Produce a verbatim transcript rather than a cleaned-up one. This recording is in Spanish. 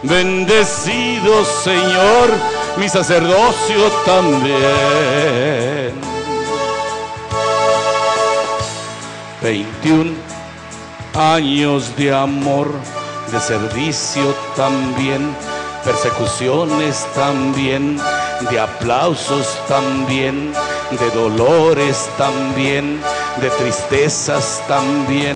bendecido Señor, mi sacerdocio también. Veintiún años de amor, de servicio también, persecuciones también, de aplausos también, de dolores también, de tristezas también.